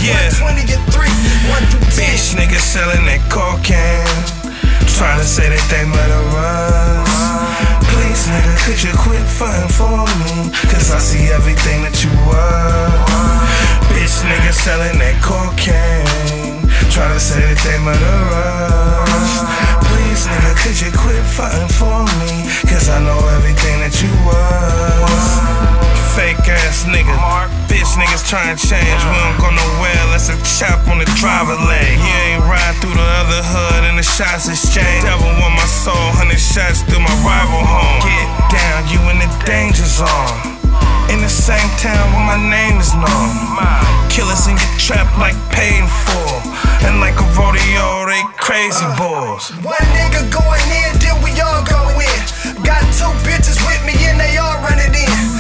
Yeah. 120 and 3, 1 through 10. Bitch niggas selling that cocaine, trying to say that they murderers. Please nigga, could you quit fighting for me? Cause I see everything that you were. Bitch niggas selling that cocaine, trying to say that they murderers. Please nigga, could you quit fighting for me? Cause I know everything that you was. Fake ass nigga, bitch niggas trying to change. We don't go nowhere unless a chop on the driver leg. You ain't ride through the other hood and the shots exchange. Devil want my soul, 100 shots through my rival home. Get down, you in the danger zone. In the same town where my name is known. Killers in your trap like paid in full. And like a rodeo, they crazy bulls. One nigga going in, then we all go in. Got 2 bitches with me and they all run it in.